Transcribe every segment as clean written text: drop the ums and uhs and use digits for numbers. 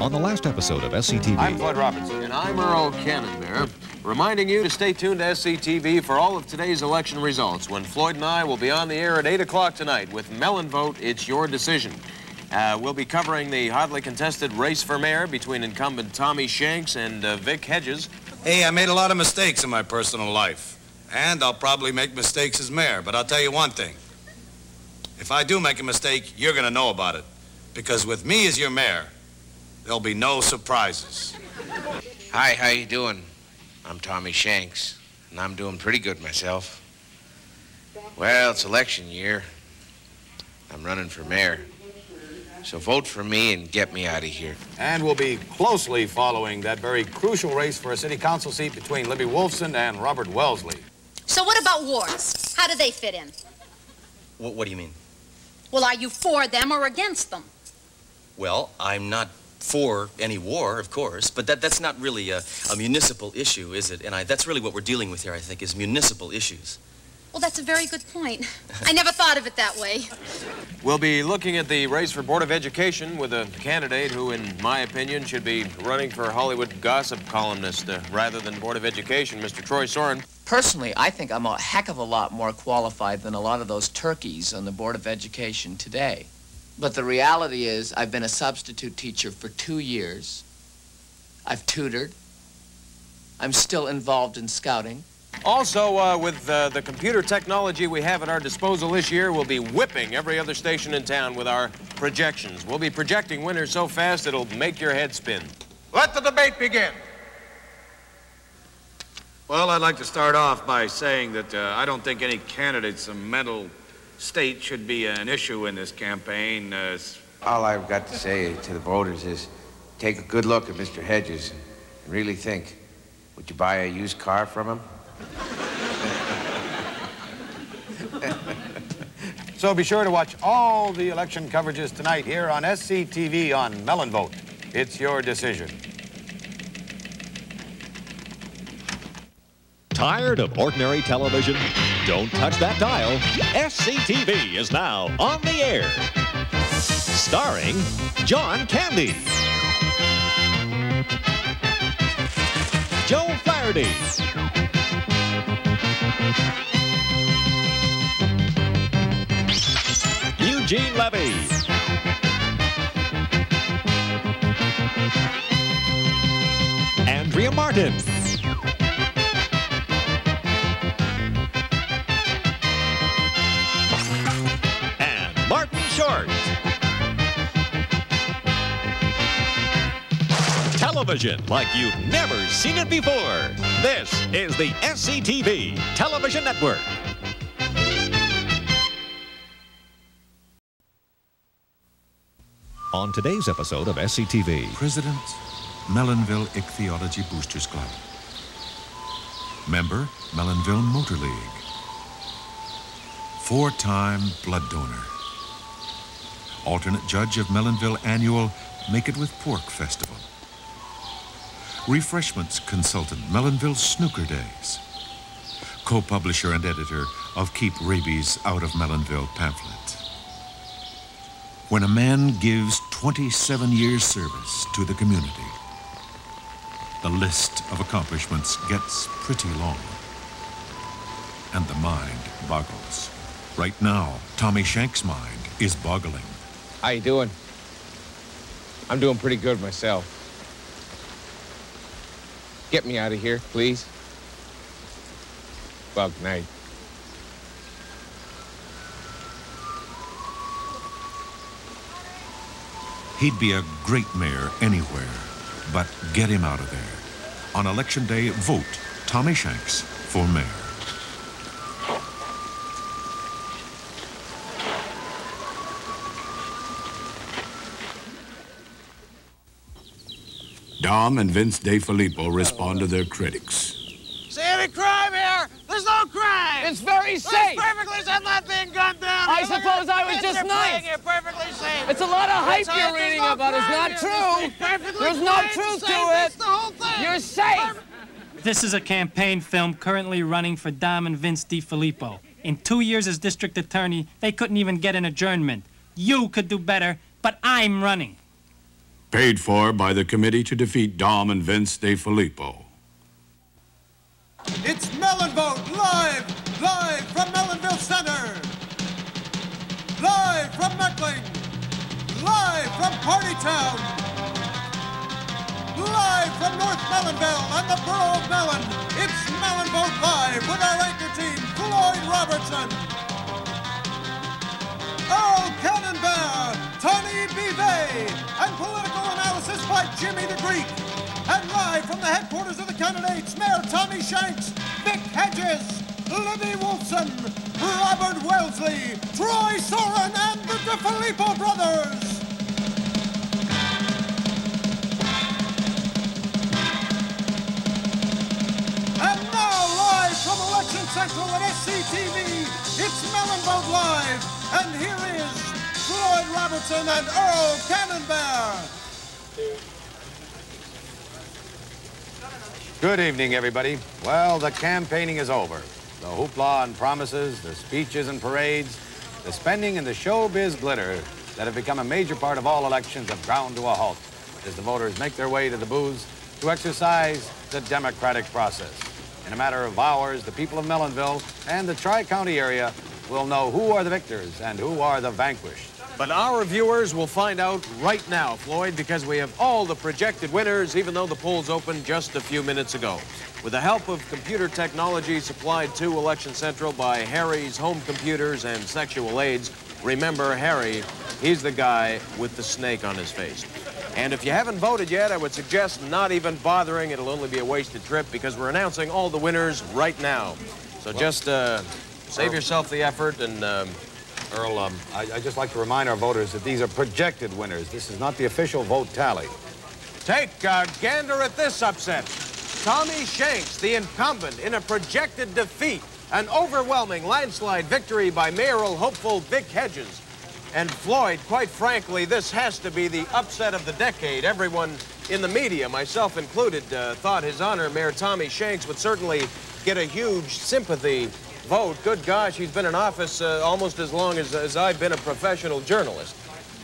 On the last episode of SCTV... I'm Floyd Robertson. And I'm Earl Cannonbear, reminding you to stay tuned to SCTV for all of today's election results, when Floyd and I will be on the air at 8 o'clock tonight with Melonvote, It's Your Decision. We'll be covering the hotly contested race for mayor between incumbent Tommy Shanks and Vic Hedges. Hey, I made a lot of mistakes in my personal life, and I'll probably make mistakes as mayor, but I'll tell you one thing. If I do make a mistake, you're going to know about it, because with me as your mayor, there'll be no surprises. Hi, how you doing? I'm Tommy Shanks, and I'm doing pretty good myself. Well, it's election year. I'm running for mayor. So vote for me and get me out of here. And we'll be closely following that very crucial race for a city council seat between Libby Wolfson and Robert Wellesley. So what about wars? How do they fit in? What do you mean? Well, are you for them or against them? Well, I'm not for any war, of course, but that's not really a municipal issue, is it? And that's really what we're dealing with here, I think, is municipal issues. Well, that's a very good point. I never thought of it that way. We'll be looking at the race for Board of Education with a candidate who, in my opinion, should be running for Hollywood gossip columnist rather than Board of Education, Mr. Troy Soren. Personally, I think I'm a heck of a lot more qualified than a lot of those turkeys on the Board of Education today. But the reality is, I've been a substitute teacher for 2 years. I've tutored. I'm still involved in scouting. Also, with the computer technology we have at our disposal this year, we'll be whipping every other station in town with our projections. We'll be projecting winners so fast it'll make your head spin. Let the debate begin. Well, I'd like to start off by saying that I don't think any candidate's mental state should be an issue in this campaign. All I've got to say to the voters is take a good look at Mr. Hedges and really think, would you buy a used car from him? So be sure to watch all the election coverages tonight here on SCTV on Melonvote. It's your decision. Tired of ordinary television? Don't touch that dial. SCTV is now on the air. Starring John Candy, Joe Flaherty, Eugene Levy, Andrea Martin, and Martin Short. Television like you've never seen it before. This is the SCTV Television Network. On today's episode of SCTV. President, Melonville Ichthyology Boosters Club. Member, Melonville Motor League. 4-time blood donor. Alternate judge of Melonville Annual Make It With Pork Festival. Refreshments consultant, Melonville Snooker Days. Co-publisher and editor of Keep Rabies Out of Melonville pamphlet. When a man gives 27 years service to the community, the list of accomplishments gets pretty long. And the mind boggles. Right now, Tommy Shanks' mind is boggling. How you doing? I'm doing pretty good myself. Get me out of here, please. Well, good night. He'd be a great mayor anywhere, but get him out of there. On Election Day, vote Tommy Shanks for mayor. Dom and Vince DeFilippo respond to their critics. See any crime here? There's no crime! It's very safe! It's perfectly safe, not being gunned down! I suppose I was just nice! You're perfectly safe! It's a lot of hype you're reading about. It's not true! There's no truth to it! That's the whole thing! You're safe! This is a campaign film currently running for Dom and Vince DeFilippo. In 2 years as district attorney, they couldn't even get an adjournment. You could do better, but I'm running. Paid for by the committee to defeat Dom and Vince DeFilippo. It's Melonvote live from Melonville Center. Live from Meckling. Live from Partytown. Live from North Melonville and the borough of Mellon. It's Melonvote live with our anchor team, Floyd Robertson, Earl Cannonbear, Tony Bivet, and political analysis by Jimmy the Greek. And live from the headquarters of the candidates, Mayor Tommy Shanks, Vic Hedges, Libby Wolfson, Robert Wellesley, Troy Soren, and the DeFilippo brothers. And now, live from Election Central at SCTV, it's Melonvote Live. And here is Floyd Robertson and Earl Cannonbear. Good evening, everybody. Well, the campaigning is over. The hoopla and promises, the speeches and parades, the spending and the showbiz glitter that have become a major part of all elections have ground to a halt as the voters make their way to the booths to exercise the democratic process. In a matter of hours, the people of Melonville and the Tri-County area will know who are the victors and who are the vanquished. But our viewers will find out right now, Floyd, because we have all the projected winners, even though the polls opened just a few minutes ago. With the help of computer technology supplied to Election Central by Harry's Home Computers and Sexual Aids, remember Harry, he's the guy with the snake on his face. And if you haven't voted yet, I would suggest not even bothering. It'll only be a wasted trip because we're announcing all the winners right now. So just save yourself the effort and... Earl, I'd just like to remind our voters that these are projected winners. This is not the official vote tally. Take a gander at this upset. Tommy Shanks, the incumbent, in a projected defeat. An overwhelming landslide victory by mayoral hopeful Vic Hedges. And Floyd, quite frankly, this has to be the upset of the decade. Everyone in the media, myself included, thought His Honor, Mayor Tommy Shanks, would certainly get a huge sympathy vote. Good gosh, he's been in office almost as long as I've been a professional journalist.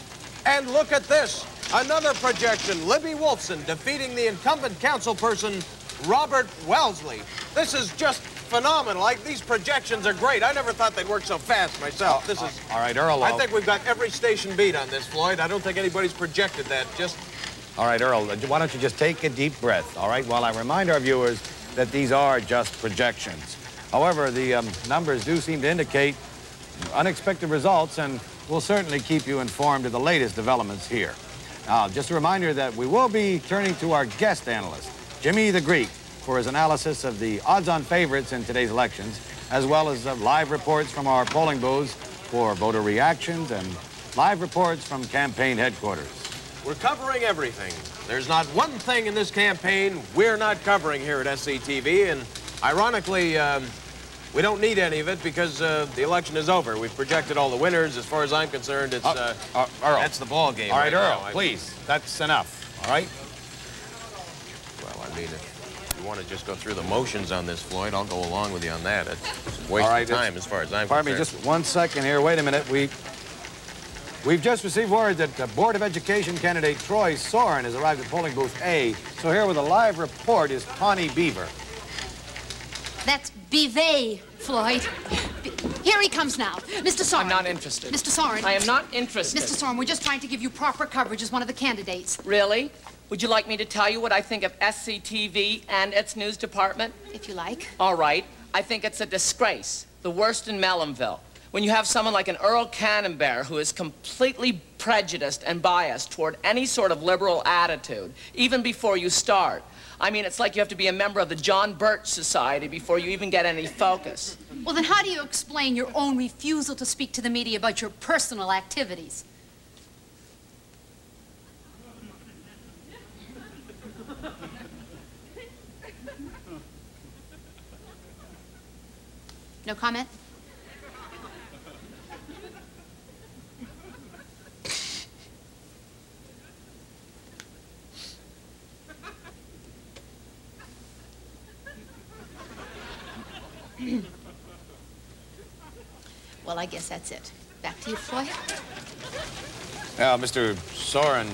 And look at this, another projection. Libby Wolfson defeating the incumbent councilperson, Robert Wellesley. This is just phenomenal. These projections are great. I never thought they'd work so fast myself. This is... All right, Earl. I think we've got every station beat on this, Floyd. I don't think anybody's projected that. Just... All right, Earl, why don't you just take a deep breath, all right, while I remind our viewers that these are just projections. However, the numbers do seem to indicate unexpected results, and we'll certainly keep you informed of the latest developments here. Now, just a reminder that we will be turning to our guest analyst, Jimmy the Greek, for his analysis of the odds-on favorites in today's elections, as well as live reports from our polling booths for voter reactions and live reports from campaign headquarters. We're covering everything. There's not one thing in this campaign we're not covering here at SCTV, and ironically, we don't need any of it because the election is over. We've projected all the winners. As far as I'm concerned, it's Earl, that's the ball game. All right, Earl, now. please, that's enough, all right? Well, I mean, if you want to just go through the motions on this, Floyd, I'll go along with you on that. It's a waste of time as far as I'm concerned. Pardon me, just 1 second here. Wait a minute. We've just received word that Board of Education candidate Troy Soren has arrived at polling booth A. So here with a live report is Connie Beaver. That's Bivet, Floyd. Here he comes now. Mr. Soren. I'm not interested. Mr. Soren. I am not interested. Mr. Soren, we're just trying to give you proper coverage as one of the candidates. Really? Would you like me to tell you what I think of SCTV and its news department? If you like. All right. I think it's a disgrace. The worst in Melonville. When you have someone like an Earl Cannonbear who is completely prejudiced and biased toward any sort of liberal attitude, even before you start. I mean, it's like you have to be a member of the John Birch Society before you even get any focus. Well, then how do you explain your own refusal to speak to the media about your personal activities? No comment? Well, I guess that's it. Back to you, Floyd. Now, Mr. Soren,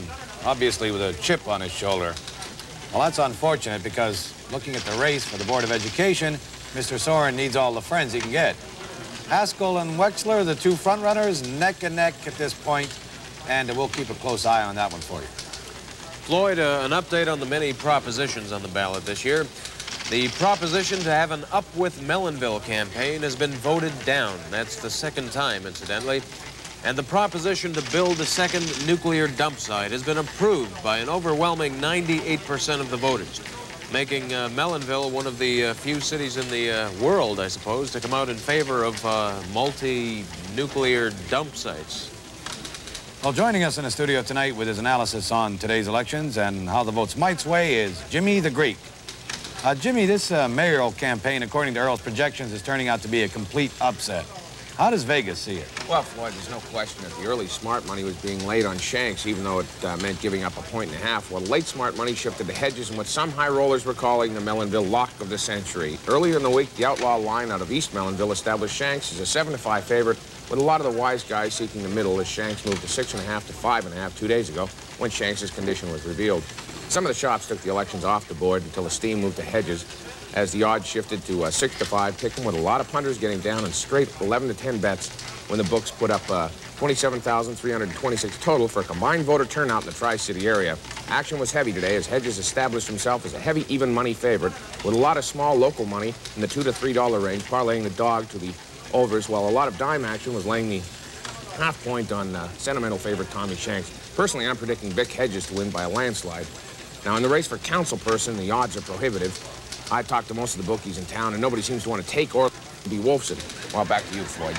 obviously with a chip on his shoulder. Well, that's unfortunate because looking at the race for the Board of Education, Mr. Soren needs all the friends he can get. Haskell and Wexler, the two frontrunners, neck and neck at this point, and we'll keep a close eye on that one for you. Floyd, an update on the many propositions on the ballot this year. The proposition to have an Up with Melonville campaign has been voted down. That's the second time, incidentally. And the proposition to build a second nuclear dump site has been approved by an overwhelming 98% of the voters, making Melonville one of the few cities in the world, I suppose, to come out in favor of multi-nuclear dump sites. Well, joining us in the studio tonight with his analysis on today's elections and how the votes might sway is Jimmy the Greek. Jimmy, this mayoral campaign, according to Earl's projections, is turning out to be a complete upset. How does Vegas see it? Well, Floyd, there's no question that the early smart money was being laid on Shanks, even though it meant giving up 1.5 points. Well, late smart money shifted to Hedges in what some high rollers were calling the Melonville lock of the century. Earlier in the week, the outlaw line out of East Melonville established Shanks as a 7-5 favorite, with a lot of the wise guys seeking the middle as Shanks moved to 6.5 to 5.5 2 days ago when Shanks' condition was revealed. Some of the shops took the elections off the board until the steam moved to Hedges as the odds shifted to 6 to 5, picking with a lot of punters getting down in straight 11 to 10 bets when the books put up 27,326 total for a combined voter turnout in the Tri-City area. Action was heavy today as Hedges established himself as a heavy even money favorite with a lot of small local money in the $2 to $3 range, parlaying the dog to the overs, while a lot of dime action was laying the half point on sentimental favorite Tommy Shanks. Personally, I'm predicting Vic Hedges to win by a landslide. Now, in the race for councilperson, the odds are prohibitive. I talked to most of the bookies in town, and nobody seems to want to take or be Wolfson. Well, back to you, Floyd.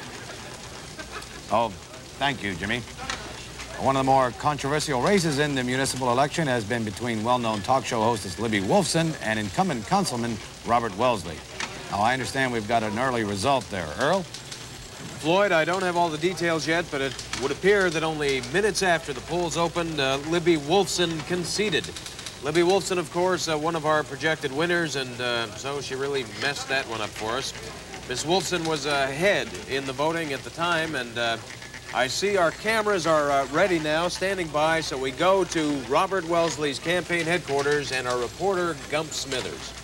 Oh, thank you, Jimmy. One of the more controversial races in the municipal election has been between well-known talk show hostess Libby Wolfson and incumbent councilman Robert Wellesley. Now, I understand we've got an early result there. Earl? Floyd, I don't have all the details yet, but it would appear that only minutes after the polls opened, Libby Wolfson conceded. Libby Wolfson, of course, one of our projected winners, and so she really messed that one up for us. Miss Wolfson was ahead in the voting at the time, and I see our cameras are ready now, standing by, so we go to Robert Wellesley's campaign headquarters and our reporter, Gump Smithers.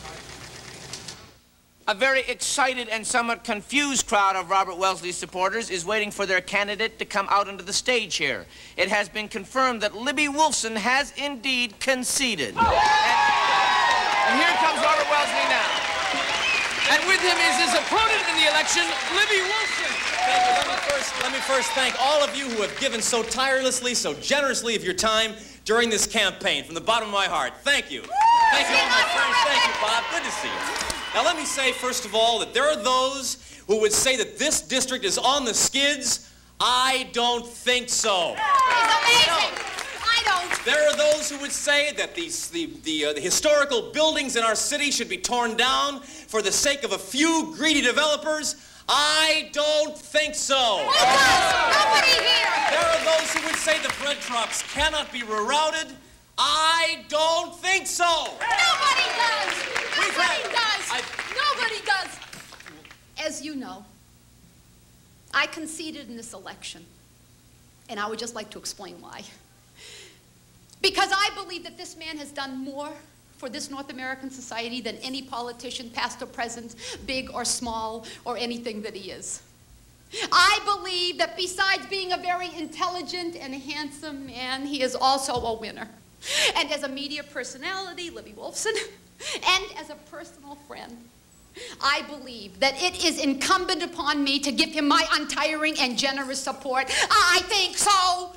A very excited and somewhat confused crowd of Robert Wellesley's supporters is waiting for their candidate to come out onto the stage here. It has been confirmed that Libby Wolfson has indeed conceded. And here comes Robert Wellesley now. And with him is his opponent in the election, Libby Wolfson. Thank you. Let me first thank all of you who have given so tirelessly, so generously of your time during this campaign. From the bottom of my heart, thank you. Thank you, all my friends. Thank you, Bob. Good to see you. Now, let me say, first of all, that there are those who would say that this district is on the skids. I don't think so. It's amazing. I don't. There are those who would say that the historical buildings in our city should be torn down for the sake of a few greedy developers. I don't think so. Nobody here. There are those who would say the bread drops cannot be rerouted. I don't think so. Nobody does. Nobody does. Nobody does. As you know, I conceded in this election, and I would just like to explain why. Because I believe that this man has done more for this North American society than any politician, past or present, big or small, or anything that he is. I believe that besides being a very intelligent and handsome man, he is also a winner. And as a media personality, Libby Wolfson, and as a personal friend, I believe that it is incumbent upon me to give him my untiring and generous support. I think so.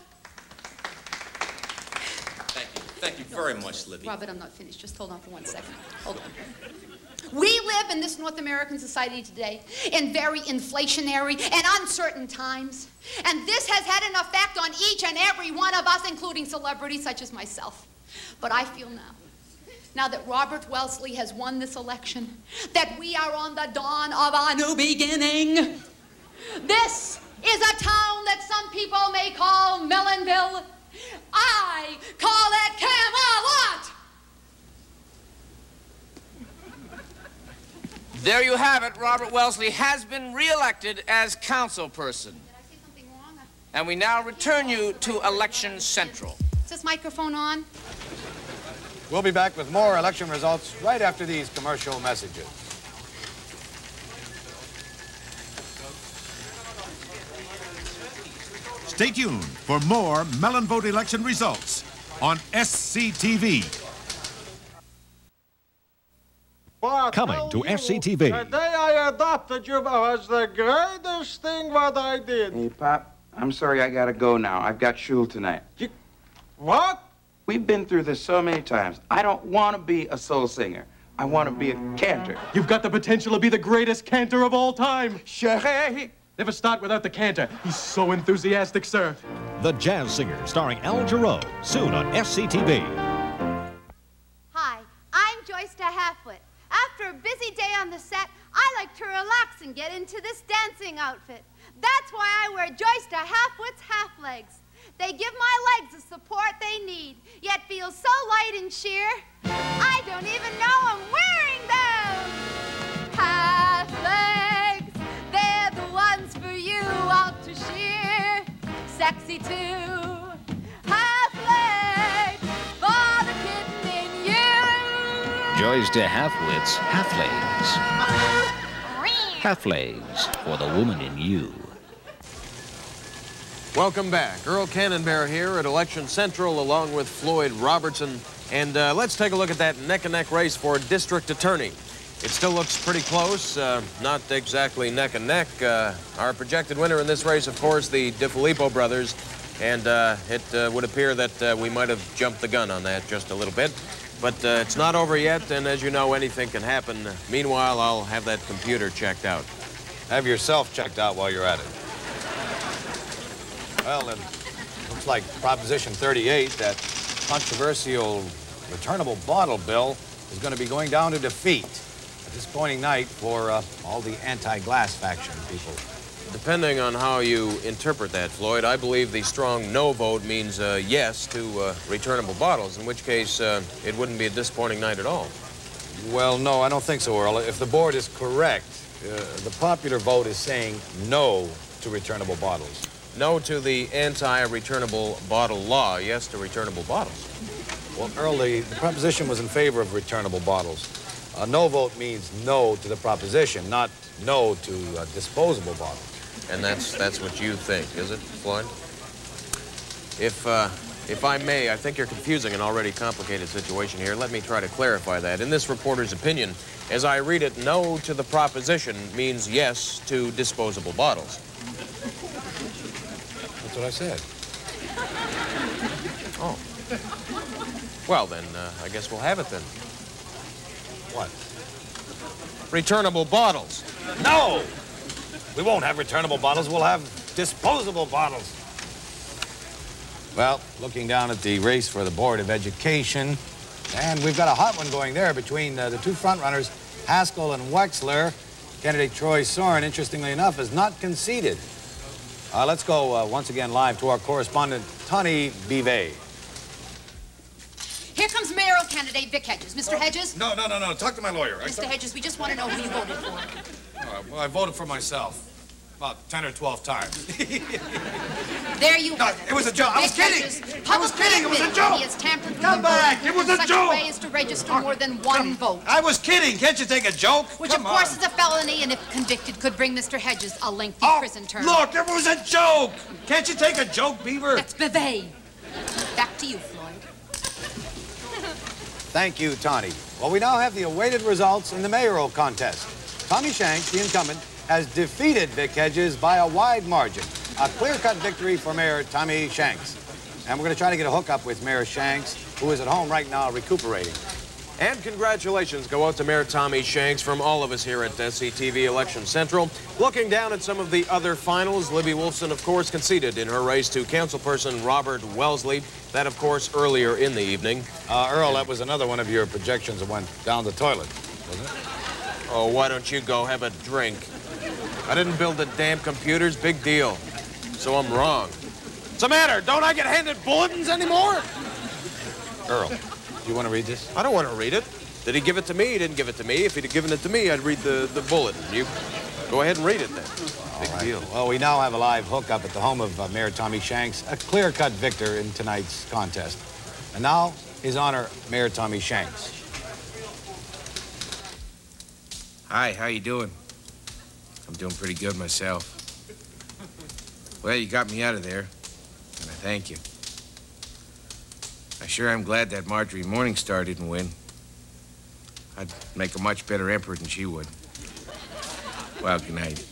Thank you very much, Libby. Robert, I'm not finished. Just hold on for 1 second. Hold on. We live in this North American society today in very inflationary and uncertain times. And this has had an effect on each and every one of us, including celebrities such as myself. But I feel now that Robert Wellesley has won this election, that we are on the dawn of a new beginning. This is a town that some people may call Melonville. I call it Camelot! There you have it. Robert Wellesley has been re-elected as councilperson. Did I say something wrong? And we now return you to Election Central. this microphone on? We'll be back with more election results right after these commercial messages. Stay tuned for more Melonvote election results on SCTV. Coming to SCTV. The day I adopted you was the greatest thing what I did. Hey, Pop, I'm sorry I gotta go now. I've got shul tonight. What? We've been through this so many times. I don't want to be a soul singer. I want to be a cantor. You've got the potential to be the greatest cantor of all time. Chérie! Never start without the cantor. He's so enthusiastic, sir. The Jazz Singer, starring Al Jarreau, soon on SCTV. Hi, I'm Joyce de Halfwit. After a busy day on the set, I like to relax and get into this dancing outfit. That's why I wear Joyce de Halfwit's half legs. They give my legs the support they need, yet feel so light and sheer, I don't even know I'm wearing them. Half legs, they're the ones for you out to sheer. Sexy too. Half legs for the kitten in you. Joyce de Halfwit's half legs. Half legs for the woman in you. Welcome back. Earl Cannonbear here at Election Central along with Floyd Robertson. And let's take a look at that neck-and-neck race for district attorney. It still looks pretty close, not exactly neck and neck. Our projected winner in this race, of course, the DiFilippo brothers. And it would appear that we might have jumped the gun on that just a little bit. But it's not over yet, and as you know, anything can happen. Meanwhile, I'll have that computer checked out. Have yourself checked out while you're at it. Well, it looks like Proposition 38, that controversial returnable bottle bill, is going to be going down to defeat. A disappointing night for all the anti-glass faction people. Depending on how you interpret that, Floyd, I believe the strong no vote means yes to returnable bottles, in which case it wouldn't be a disappointing night at all. Well, no, I don't think so, Earl. If the board is correct, the popular vote is saying no to returnable bottles. No to the anti-returnable bottle law, yes to returnable bottles. Well, Earl, the proposition was in favor of returnable bottles. A no vote means no to the proposition, not no to disposable bottles. And that's what you think, is it, Floyd? If I may, I think you're confusing an already complicated situation here. Let me try to clarify that. In this reporter's opinion, as I read it, no to the proposition means yes to disposable bottles. That's what I said. Oh. Well, then, I guess we'll have it then. What? Returnable bottles. No! We won't have returnable bottles. We'll have disposable bottles. Well, looking down at the race for the Board of Education, and we've got a hot one going there between the two frontrunners, Haskell and Wexler. Candidate Troy Soren, interestingly enough, has not conceded. Let's go once again live to our correspondent, Tony Bivet. Here comes mayoral candidate Vic Hedges. Mr. Hedges? No. Talk to my lawyer. Mr. Hedges, we just want to know who you voted for. Well, I voted for myself about 10 or 12 times. There you No, it was a joke. I was kidding. I was kidding. It was a joke. He has tampered with Come back. It was a such joke. way as to register more than one vote. I was kidding. Can't you take a joke? Which, Come of course, on. is a felony, and if convicted, could bring Mr. Hedges a lengthy prison term. Look, it was a joke. Can't you take a joke, Beaver? That's Bivet. Back to you, Floyd. Thank you, Tony. Well, we now have the awaited results in the mayoral contest. Tommy Shanks, the incumbent, has defeated Vic Hedges by a wide margin. A clear-cut victory for Mayor Tommy Shanks. And we're going to try to get a hookup with Mayor Shanks, who is at home right now recuperating. And congratulations go out to Mayor Tommy Shanks from all of us here at SCTV Election Central. Looking down at some of the other finals, Libby Wolfson, of course, conceded in her race to councilperson Robert Wellesley. That, of course, earlier in the evening. Earl, that was another one of your projections that went down the toilet, wasn't it? Oh, why don't you go have a drink? I didn't build the damn computers. Big deal. So I'm wrong. What's the matter? Don't I get handed bulletins anymore? Earl, do you want to read this? I don't want to read it. Did he give it to me? He didn't give it to me. If he'd have given it to me, I'd read the bulletin. You go ahead and read it then. Big deal. Well, we now have a live hookup at the home of Mayor Tommy Shanks, a clear-cut victor in tonight's contest. And now, His Honor, Mayor Tommy Shanks. Hi, how you doing? I'm doing pretty good myself. Well, you got me out of there, and I thank you. I sure am glad that Marjorie Morningstar didn't win. I'd make a much better emperor than she would. Well, good night.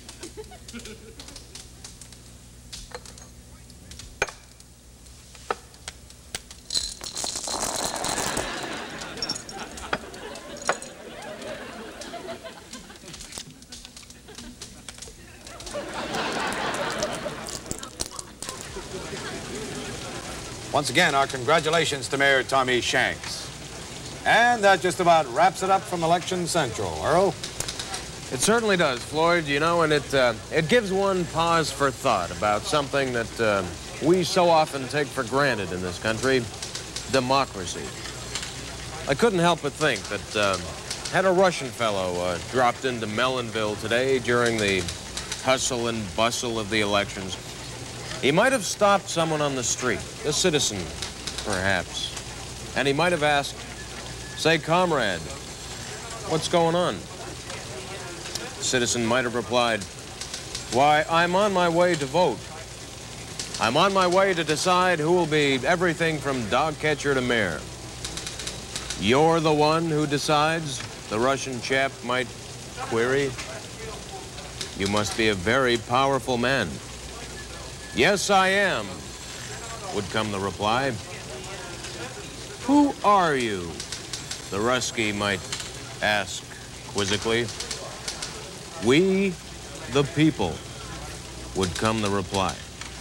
Once again, our congratulations to Mayor Tommy Shanks. And that just about wraps it up from Election Central. Earl? It certainly does, Floyd, you know, and it gives one pause for thought about something that we so often take for granted in this country, democracy. I couldn't help but think that had a Russian fellow dropped into Melonville today during the hustle and bustle of the elections, he might have stopped someone on the street, a citizen, perhaps, and he might have asked, "Say, comrade, what's going on?" The citizen might have replied, "Why, I'm on my way to vote. I'm on my way to decide who will be everything from dog catcher to mayor." "You're the one who decides?" the Russian chap might query. "You must be a very powerful man." "Yes, I am," would come the reply. "Who are you?" the Ruskie might ask quizzically. "We, the people," would come the reply.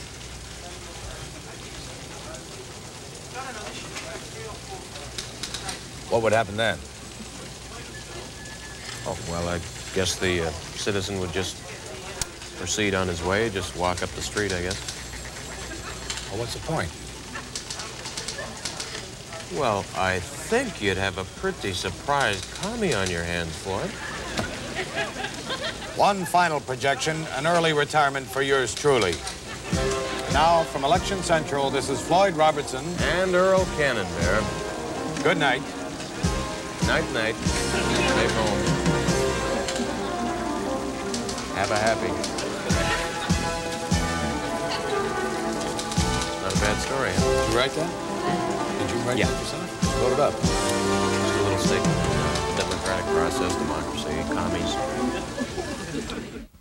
What would happen then? Oh, well, I guess the citizen would just proceed on his way, just walk up the street, I guess. Well, what's the point? Well, I think you'd have a pretty surprised commie on your hands, Floyd. One final projection, an early retirement for yours truly. Now, from Election Central, this is Floyd Robertson. And Earl Cannonbear. Good night. Night-night. Stay home. Have a happy. Not a bad story, huh? Did you write that? Did you write that yourself? Load it up. Just a little statement. Democratic process, democracy, commies.